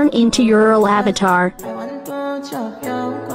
turn into your real avatar. I want to chop your